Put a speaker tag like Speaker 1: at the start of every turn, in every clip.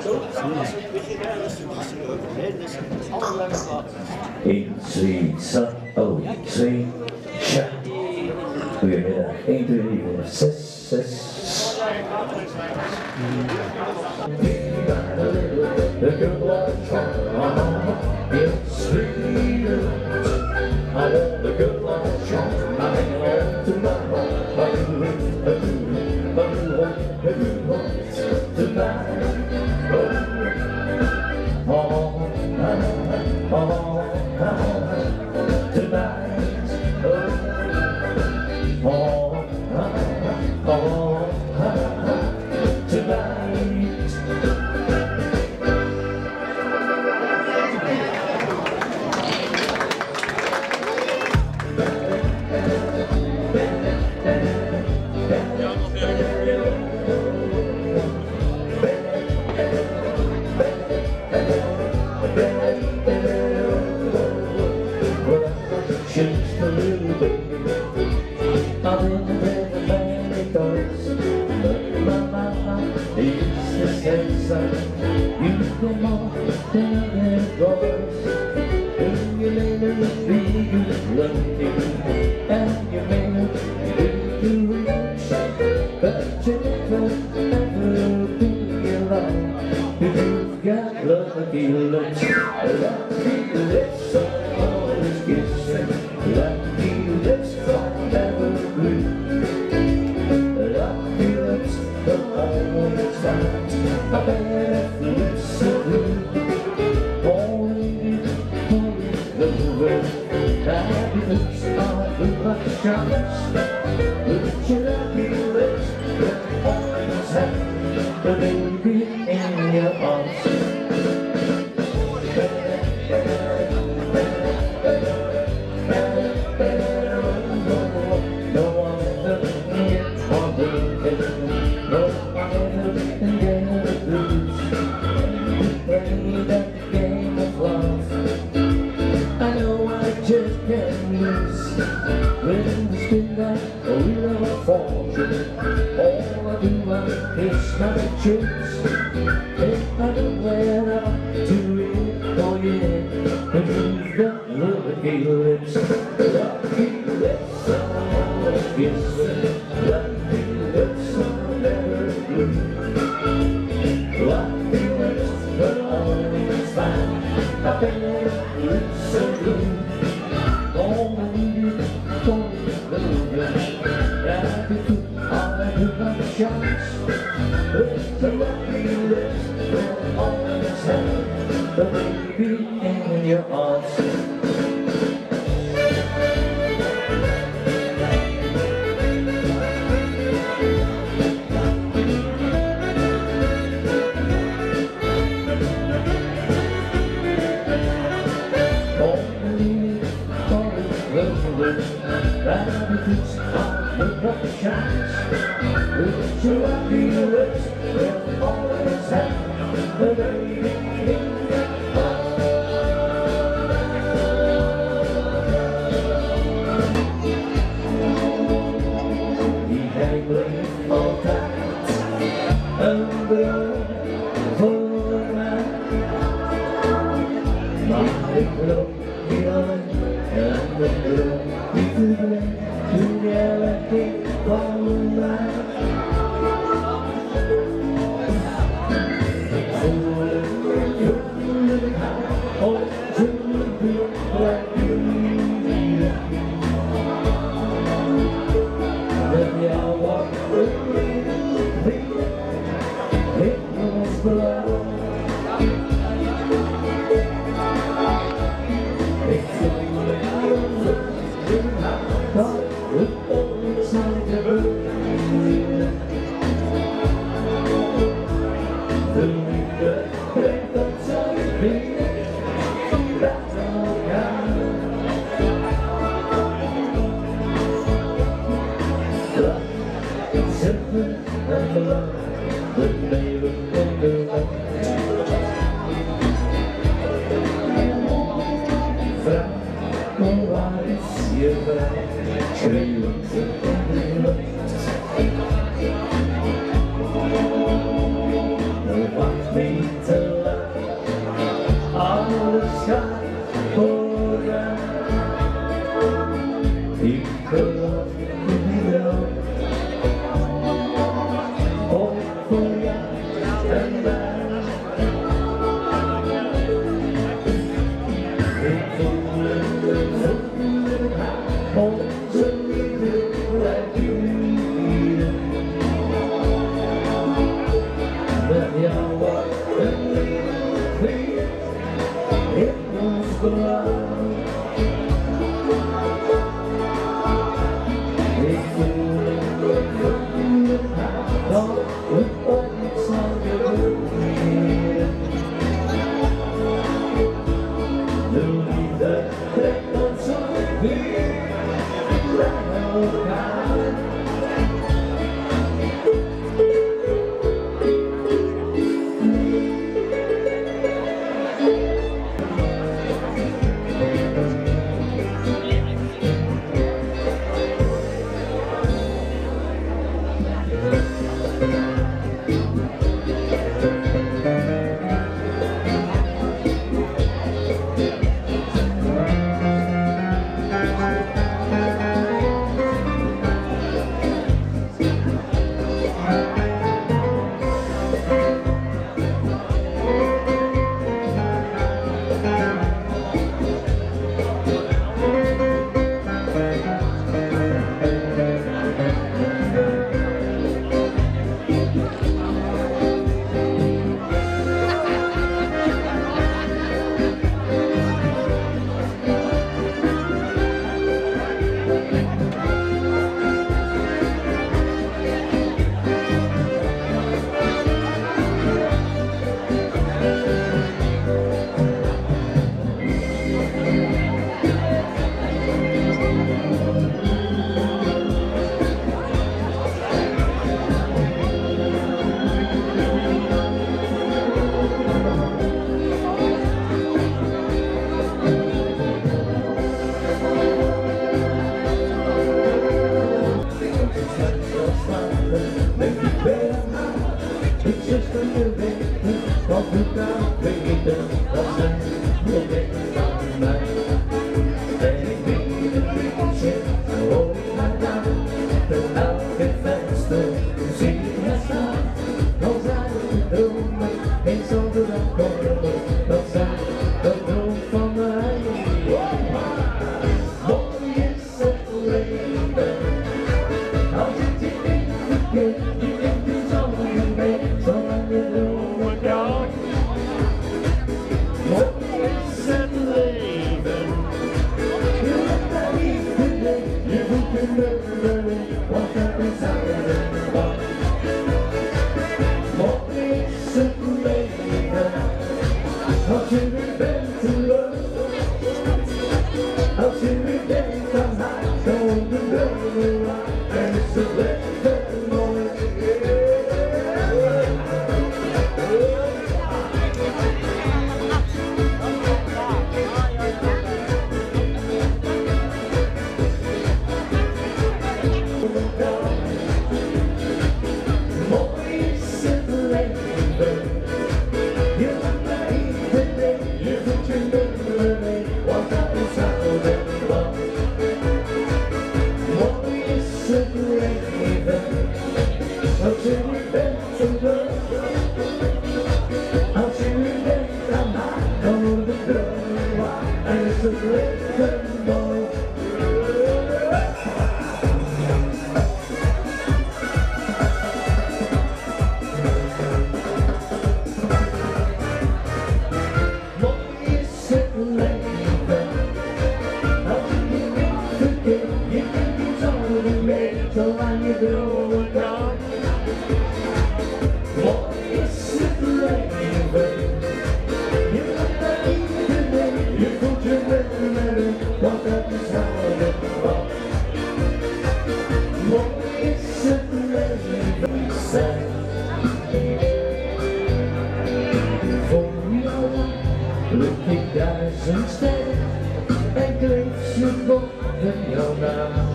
Speaker 1: 1, 2, sa, oh, 2, sja. Goedemiddag, 1, 2, 3, 4, 6, 6. The good Lord it's sweet. I want the good Lord I want tomorrow. Lucky lips, always kissing. Lucky lips forever blue. Lucky lips always found. I bet lips are blue. Only over. Happy lips are blue like stars. Look your lucky lips, always have the baby in your arms. It's not a choice. If I don't wear out to it, oh yeah. But you've got lucky lips, lucky lips, always kissing. Lucky lips are never blue. Lucky lips are always fine. I bet lips are blue. Only happy to all I do not shots. The lucky lips will always have the baby in your arms. Only for the lips, rabbits are the lucky shots. With your lucky lips, will always have the baby in your arms. He had played all tight and blood for the night. My love behind and the girl we could lay together all night. wacht niet te lang. Alles gaat voorbij. Ik geloof in jou. Ook voor jou en mij. Ik voel het haar, onze liefde blijft duren. Met jou was een liefde in ons belang. Ik voel het haar, dat het ooit zal gebeuren. De liefde trekt ons zo weer bij elkaar. Wat moet nou weten, dat zijn de dingen van mij. En ik weet het liedje, hoor ik maar dan. Door elke venster zie ik het staan. Dan zijn de dromen, eens zonder dat komen. Dat zijn de droom van mij. Mooi is het leven, als het je niet verkeert. Je neemt het zo mee, zolang je dromen kan. Mooi is het leven, je hebt daar niet gedaan. Je voelt je nummer, want dat is allemaal. Mooi is het leven, als je weer bent te leuk. Als je weer denkt aan haar, dan de deur en is het leven mooi. Mooi is het leven, je maakt maar iedereen, je voelt je nummer mee, want dat is allemaal. Mooi is het leven, als je weer bent zo leuk. Als je weer denkt aan haar, dan wordt het droom waar en is het leven mooi. Zolang je dromen kan. Mooi is het leven, je maakt maar iedereen, je voelt je nummer, want dat is allemaal. Mooi is het leven zijn. Voor jou lukt ik 1000 sterren en kleef ze boven jouw naam.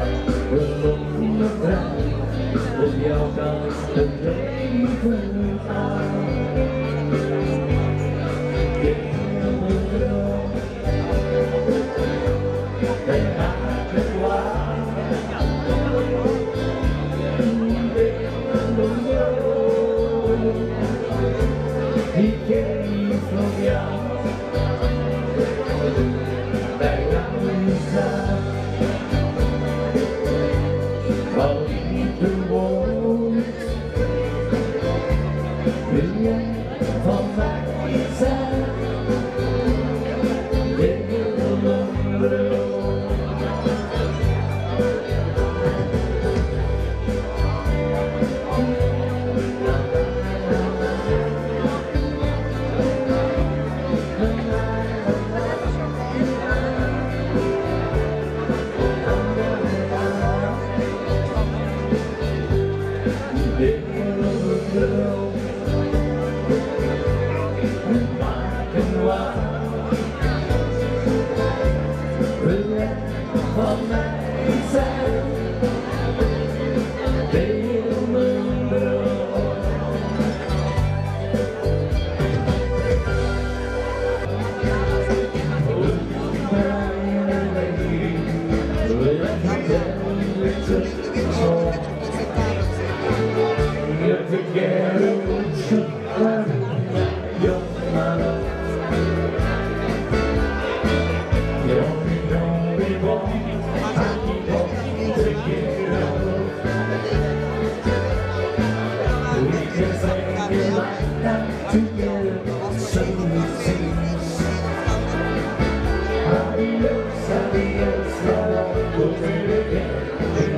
Speaker 1: Geloof me vrij, op jou kan ik het leven on my side. They remember adios, adios, la la, we'll meet again.